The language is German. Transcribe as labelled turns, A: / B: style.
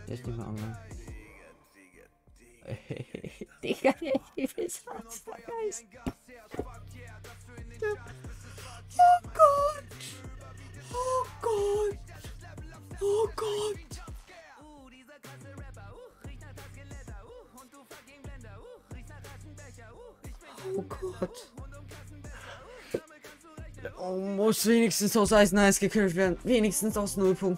A: Der ist nicht mehr online. Digga, ich will sonst vergessen. Oh Gott! Oh Gott! Oh Gott! Oh Gott! Oh, muss wenigstens aus Eisen 1 gekillt werden. Wenigstens aus 0.